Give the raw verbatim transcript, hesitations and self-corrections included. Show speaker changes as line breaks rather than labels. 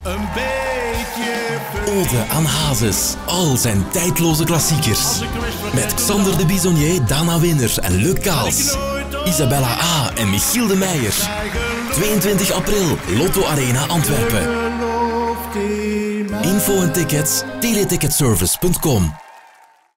Een beetje
Ode aan Hazes, al zijn tijdloze klassiekers. Met Xander de Bisonnier, Dana Winner en Luc Kaals. Isabella A. en Michiel de Meijer. tweeëntwintig april, Lotto Arena Antwerpen. Info en tickets, teleticketservice punt com.